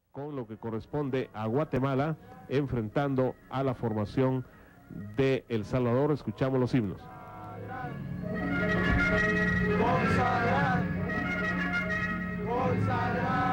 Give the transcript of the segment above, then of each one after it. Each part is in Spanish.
con lo que corresponde a Guatemala, enfrentando a la formación de El Salvador. Escuchamos los himnos. Consagrar, consagrar.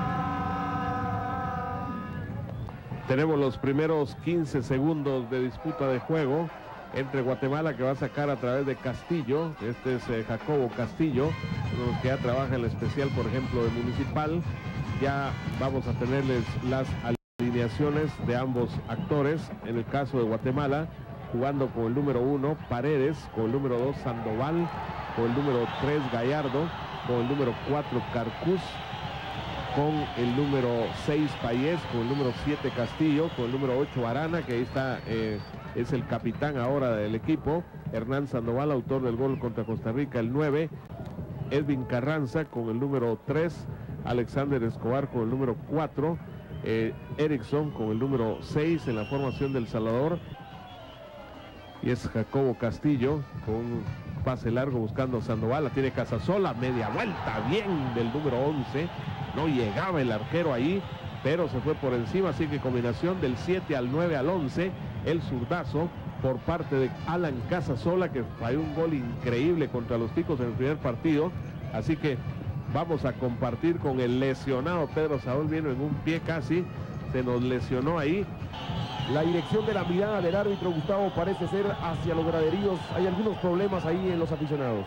Tenemos los primeros 15 segundos de disputa de juego entre Guatemala, que va a sacar a través de Castillo. Este es Jacobo Castillo, los que ya trabaja en la especial, por ejemplo, de Municipal. Ya vamos a tenerles las alineaciones de ambos actores. En el caso de Guatemala, jugando con el número 1 Paredes, con el número 2 Sandoval, con el número 3 Gallardo, con el número 4 Carcús, con el número 6 Payés, con el número 7 Castillo, con el número 8 Arana, que ahí está, es el capitán ahora del equipo. Hernán Sandoval, autor del gol contra Costa Rica, el 9. Edwin Carranza con el número 3. Alexander Escobar con el número 4. Erickson con el número 6 en la formación del Salvador. Y es Jacobo Castillo con un pase largo buscando a Sandoval. La tiene Casasola, media vuelta bien del número 11. No llegaba el arquero ahí, pero se fue por encima. Así que combinación del 7 al 9 al 11. El zurdazo por parte de Alan Casasola, que falló un gol increíble contra los Ticos en el primer partido. Así que vamos a compartir con el lesionado Pedro Saúl. Vino en un pie casi, se nos lesionó ahí. La dirección de la mirada del árbitro Gustavo parece ser hacia los graderíos. Hay algunos problemas ahí en los aficionados.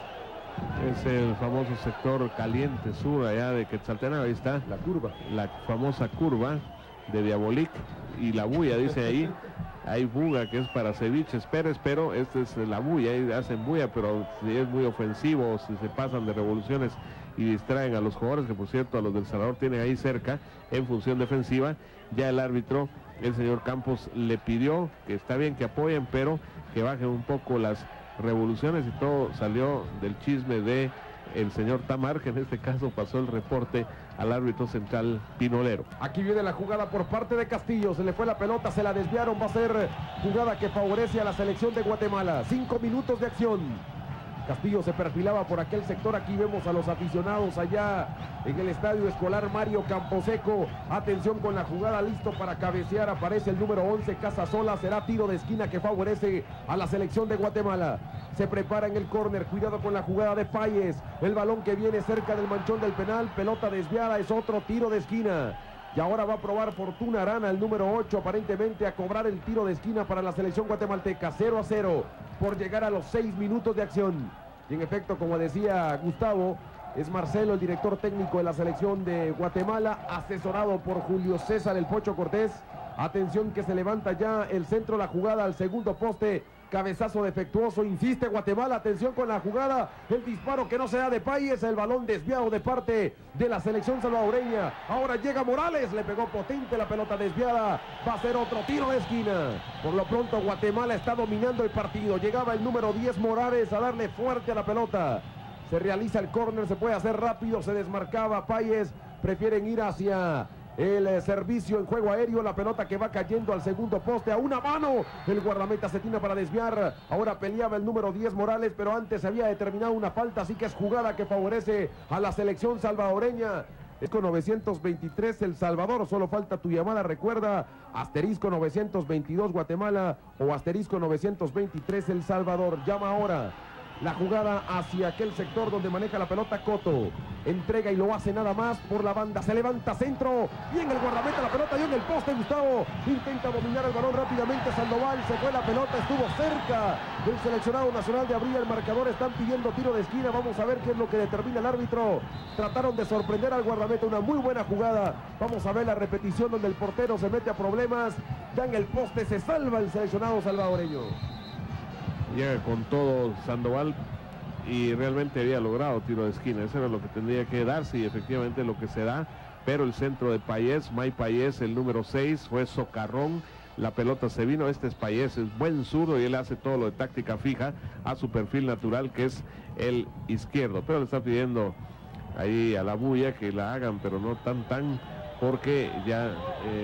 Es el famoso sector caliente sur allá de Quetzaltenango. Ahí está la curva, la famosa curva de Diabolik y la bulla, dice ahí. Hay buga que es para ceviches Pérez, pero esta es la bulla, ahí hacen bulla, pero si es muy ofensivo, si se pasan de revoluciones y distraen a los jugadores, que por cierto a los del Salvador tienen ahí cerca en función defensiva, ya el árbitro, el señor Campos, le pidió que está bien que apoyen, pero que bajen un poco las revoluciones, y todo salió del chisme de el señor Tamar, que en este caso pasó el reporte al árbitro central Pinolero. Aquí viene la jugada por parte de Castillo, se le fue la pelota, se la desviaron, va a ser jugada que favorece a la selección de Guatemala. 5 minutos de acción. Castillo se perfilaba por aquel sector. Aquí vemos a los aficionados allá en el estadio escolar Mario Camposeco. Atención con la jugada, listo para cabecear. Aparece el número 11 Casasola. Será tiro de esquina que favorece a la selección de Guatemala. Se prepara en el córner. Cuidado con la jugada de Payés. El balón que viene cerca del manchón del penal. Pelota desviada, es otro tiro de esquina. Y ahora va a probar Fortuna Arana, el número 8, aparentemente a cobrar el tiro de esquina para la selección guatemalteca. 0-0 por llegar a los 6 minutos de acción. Y en efecto, como decía Gustavo, es Marcelo el director técnico de la selección de Guatemala, asesorado por Julio César el Pocho Cortés. Atención que se levanta ya el centro, la jugada al segundo poste. Cabezazo defectuoso, insiste Guatemala, atención con la jugada, el disparo que no se da de Payés, el balón desviado de parte de la selección salvadoreña. Ahora llega Morales, le pegó potente la pelota desviada, va a ser otro tiro de esquina. Por lo pronto Guatemala está dominando el partido, llegaba el número 10 Morales a darle fuerte a la pelota. Se realiza el córner, se puede hacer rápido, se desmarcaba Payés, prefieren ir hacia el servicio en juego aéreo, la pelota que va cayendo al segundo poste, a una mano, el guardameta se tiene para desviar, ahora peleaba el número 10 Morales, pero antes había determinado una falta, así que es jugada que favorece a la selección salvadoreña. Es con 923 El Salvador, solo falta tu llamada, recuerda, asterisco 922 Guatemala o asterisco 923 El Salvador, llama ahora. La jugada hacia aquel sector donde maneja la pelota Coto. Entrega y lo hace nada más por la banda. Se levanta centro. Bien el guardameta, la pelota dio en el poste. Gustavo intenta dominar el balón rápidamente. Sandoval se fue la pelota. Estuvo cerca del seleccionado nacional de abrir el marcador. Están pidiendo tiro de esquina. Vamos a ver qué es lo que determina el árbitro. Trataron de sorprender al guardameta. Una muy buena jugada. Vamos a ver la repetición donde el portero se mete a problemas. Ya en el poste se salva el seleccionado salvadoreño. Llega con todo Sandoval y realmente había logrado tiro de esquina. Eso era lo que tendría que darse y efectivamente lo que se da. Pero el centro de Payés, May Payés, el número 6, fue socarrón. La pelota se vino. Este es Payés, es buen zurdo y él hace todo lo de táctica fija a su perfil natural, que es el izquierdo. Pero le está pidiendo ahí a la bulla que la hagan, pero no tan, porque ya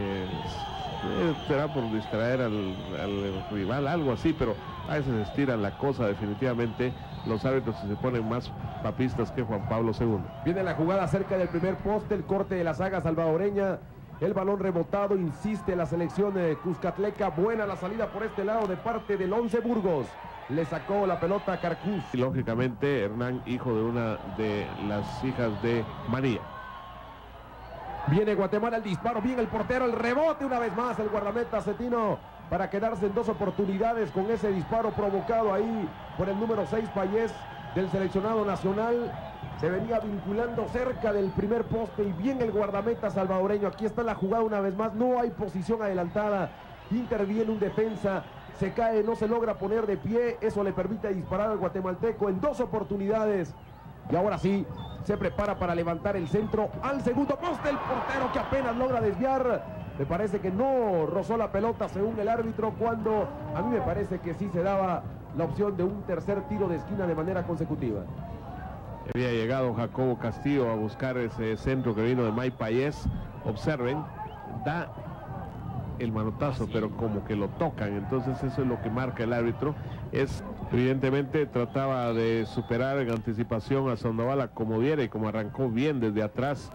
será por distraer al rival, algo así, pero a veces estiran la cosa definitivamente los árbitros se ponen más papistas que Juan Pablo II. Viene la jugada cerca del primer poste, el corte de la saga salvadoreña. El balón rebotado, insiste la selección cuscatleca. Buena la salida por este lado de parte del Once Burgos. Le sacó la pelota a Carcús. Y lógicamente Hernán, hijo de una de las hijas de María. Viene Guatemala el disparo, bien el portero, el rebote una vez más el guardameta Cetino para quedarse en 2 oportunidades con ese disparo provocado ahí por el número 6 Payés del seleccionado nacional. Se venía vinculando cerca del primer poste y bien el guardameta salvadoreño. Aquí está la jugada una vez más, no hay posición adelantada, interviene un defensa, se cae, no se logra poner de pie, eso le permite disparar al guatemalteco en 2 oportunidades. Y ahora sí, se prepara para levantar el centro al segundo poste, el portero que apenas logra desviar. Me parece que no rozó la pelota según el árbitro, cuando a mí me parece que sí se daba la opción de un tercer tiro de esquina de manera consecutiva. Había llegado Jacobo Castillo a buscar ese centro que vino de May Payés. Observen, da el manotazo, pero como que lo tocan, entonces eso es lo que marca el árbitro. Evidentemente trataba de superar en anticipación a Sandoval como viera y como arrancó bien desde atrás.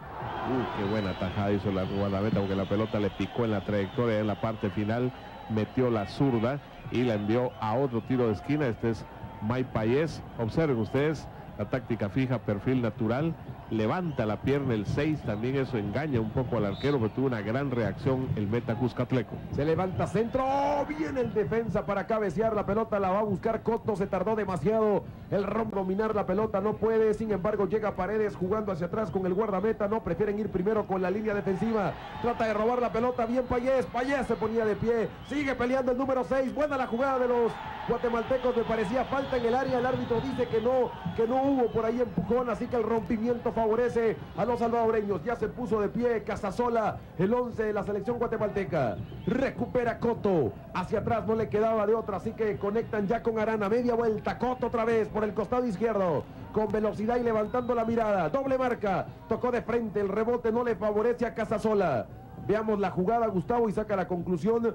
Qué buena tajada hizo la guardameta, porque la pelota le picó en la trayectoria, en la parte final metió la zurda y la envió a otro tiro de esquina. Este es May Payés. Observen ustedes la táctica fija, perfil natural, levanta la pierna el 6, también eso engaña un poco al arquero, pero tuvo una gran reacción el meta cuscatleco. Se levanta centro, viene el defensa para cabecear, la pelota la va a buscar Coto, se tardó demasiado el Rom dominar la pelota, no puede, sin embargo llega Paredes jugando hacia atrás con el guardameta, no, prefieren ir primero con la línea defensiva, trata de robar la pelota, bien Payés, Payés se ponía de pie, sigue peleando el número 6, buena la jugada de los guatemaltecos, me parecía falta en el área, el árbitro dice que no hubo por ahí empujón, así que el rompimiento favorece a los salvadoreños. Ya se puso de pie Casasola, el 11 de la selección guatemalteca. Recupera Coto, hacia atrás no le quedaba de otra, así que conectan ya con Arana, media vuelta, Coto otra vez por el costado izquierdo, con velocidad y levantando la mirada, doble marca, tocó de frente, el rebote no le favorece a Casasola. Veamos la jugada, Gustavo, y saca la conclusión.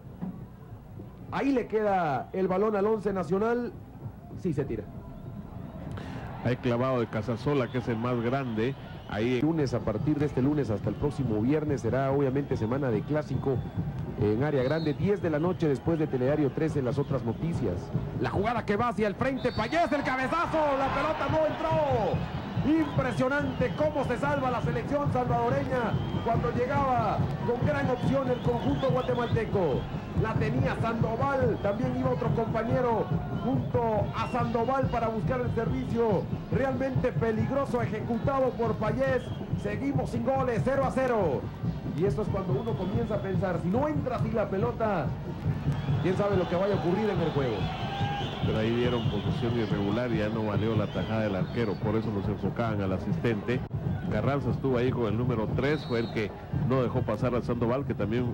Ahí le queda el balón al 11 nacional, sí se tira. Hay clavado de Casasola, que es el más grande. Ahí lunes, a partir de este lunes hasta el próximo viernes, será obviamente semana de clásico en área grande, 10 de la noche después de Telediario 13, las otras noticias. La jugada que va hacia el frente, Payés, el cabezazo, la pelota no entró. Impresionante cómo se salva la selección salvadoreña cuando llegaba con gran opción el conjunto guatemalteco. La tenía Sandoval, también iba otro compañero junto a Sandoval para buscar el servicio. Realmente peligroso, ejecutado por Payés. Seguimos sin goles, 0-0. Y esto es cuando uno comienza a pensar, si no entra así la pelota, quién sabe lo que vaya a ocurrir en el juego. Pero ahí dieron posición irregular y ya no valió la tajada del arquero, por eso nos enfocaban al asistente. Carranza estuvo ahí con el número 3, fue el que no dejó pasar a Sandoval, que también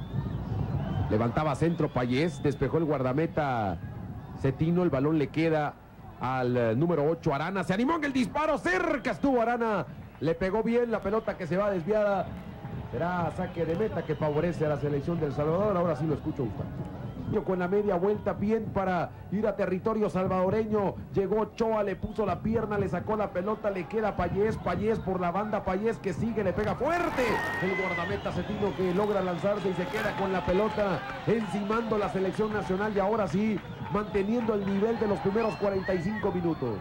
levantaba centro Payés, despejó el guardameta Cetino, el balón le queda al número 8 Arana, se animó en el disparo, cerca estuvo Arana, le pegó bien la pelota que se va desviada. Será saque de meta que favorece a la selección del Salvador. Ahora sí lo escucho, Gustavo. Con la media vuelta bien para ir a territorio salvadoreño. Llegó Ochoa, le puso la pierna, le sacó la pelota, le queda Payés, Payés por la banda, Payés que sigue, le pega fuerte. El guardameta Cetino que logra lanzarse y se queda con la pelota encimando la selección nacional y ahora sí manteniendo el nivel de los primeros 45 minutos.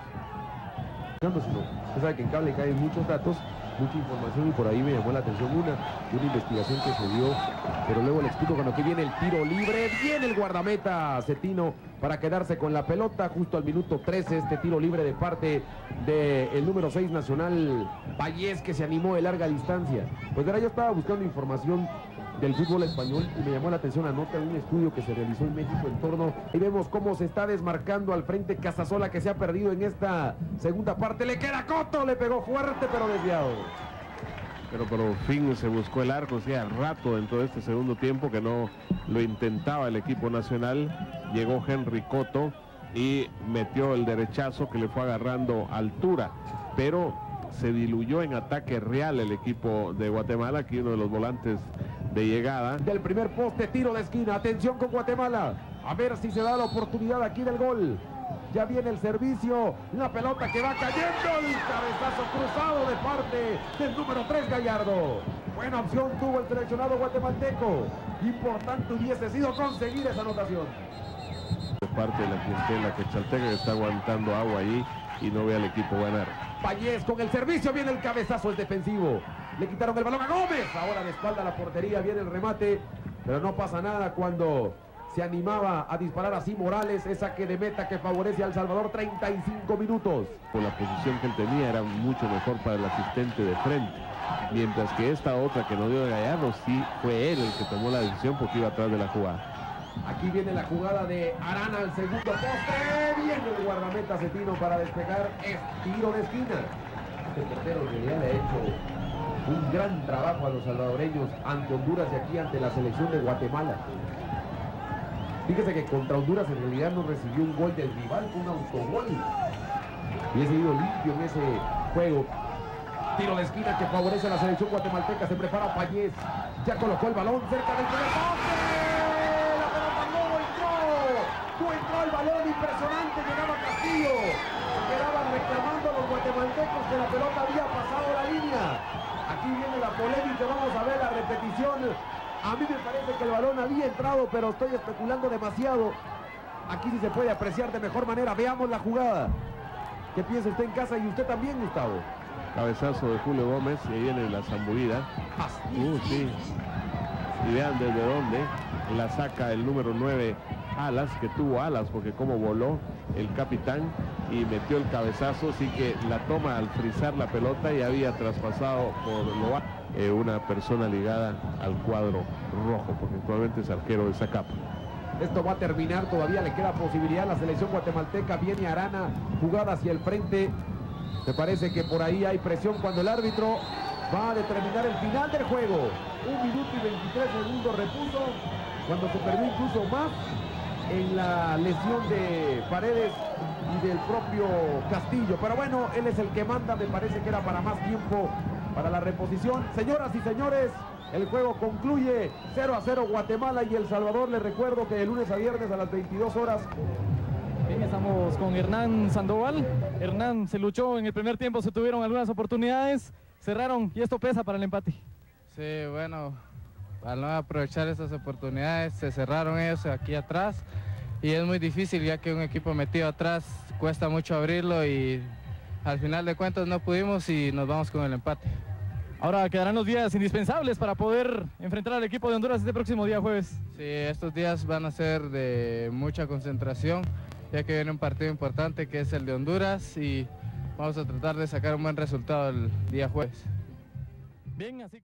Usted sabe que en cable caen muchos datos, mucha información, y por ahí me llamó la atención una investigación que se dio, pero luego le explico. Cuando aquí viene el tiro libre, viene el guardameta Cetino para quedarse con la pelota justo al minuto 13, este tiro libre de parte del número 6 nacional Payés, que se animó de larga distancia. Pues ahora yo estaba buscando información del fútbol español y me llamó la atención la nota de un estudio que se realizó en México en torno, y vemos cómo se está desmarcando al frente Casasola, que se ha perdido en esta segunda parte. Le queda Coto, le pegó fuerte pero desviado. Pero por fin se buscó el arco, hacía rato dentro de este segundo tiempo que no lo intentaba el equipo nacional. Llegó Henry Coto y metió el derechazo que le fue agarrando altura, pero se diluyó en ataque real el equipo de Guatemala. Aquí uno de los volantes de llegada. Del primer poste, tiro de esquina, atención con Guatemala, a ver si se da la oportunidad aquí del gol. Ya viene el servicio, la pelota que va cayendo, el cabezazo cruzado de parte del número 3 Gallardo. Buena opción tuvo el seleccionado guatemalteco. Importante hubiese sido conseguir esa anotación. De parte de la clientela quetzalteca que está aguantando agua allí y no ve al equipo ganar. Payés con el servicio, viene el cabezazo, es defensivo. Le quitaron el balón a Gómez. Ahora de espalda a la portería, viene el remate. Pero no pasa nada cuando se animaba a disparar así Morales. Es saque de meta que favorece a El Salvador, 35 minutos. Por la posición que él tenía era mucho mejor para el asistente de frente. Mientras que esta otra que no dio de Gallardo, sí fue él el que tomó la decisión porque iba atrás de la jugada. Aquí viene la jugada de Arana al segundo poste. Viene el guardameta Cetino para despegar. Es tiro de esquina. Este portero en realidad le ha hecho un gran trabajo a los salvadoreños ante Honduras y aquí ante la selección de Guatemala. Fíjese que contra Honduras en realidad no recibió un gol del rival, fue un autogol. Hubiese ido limpio en ese juego. Tiro de esquina que favorece a la selección guatemalteca. Se prepara Payés. Ya colocó el balón cerca del primer poste. La pelota no entró. No entró el balón, impresionante. Llegaba Castillo. Se quedaban reclamando a los guatemaltecos que la pelota había pasado la línea. Aquí viene la polémica. Vamos a ver la repetición. A mí me parece que el balón había entrado, pero estoy especulando demasiado. Aquí sí se puede apreciar de mejor manera. Veamos la jugada. ¿Qué piensa usted en casa y usted también, Gustavo? Cabezazo de Julio Gómez y ahí viene la zambudida. Sí. Y vean desde dónde la saca el número 9 Alas, que tuvo alas porque como voló el capitán y metió el cabezazo, así que la toma al frizar la pelota y había traspasado por lo alto una persona ligada al cuadro rojo, porque actualmente es arquero de Zacapa. Esto va a terminar, todavía le queda posibilidad a la selección guatemalteca. Viene Arana, jugada hacia el frente. Me parece que por ahí hay presión cuando el árbitro va a determinar el final del juego. 1 minuto y 23 segundos repuso, cuando se perdió incluso más en la lesión de Paredes y del propio Castillo. Pero bueno, él es el que manda, me parece que era para más tiempo para la reposición. Señoras y señores, el juego concluye 0-0 Guatemala y El Salvador. Les recuerdo que de lunes a viernes a las 22 horas. Bien, estamos con Hernán Sandoval. Hernán, se luchó en el primer tiempo, se tuvieron algunas oportunidades, cerraron y esto pesa para el empate. Sí, bueno, al no aprovechar esas oportunidades se cerraron ellos aquí atrás y es muy difícil ya que un equipo metido atrás cuesta mucho abrirlo y al final de cuentas no pudimos y nos vamos con el empate. Ahora quedarán los días indispensables para poder enfrentar al equipo de Honduras este próximo día jueves. Sí, estos días van a ser de mucha concentración, ya que viene un partido importante que es el de Honduras y vamos a tratar de sacar un buen resultado el día jueves. Bien, así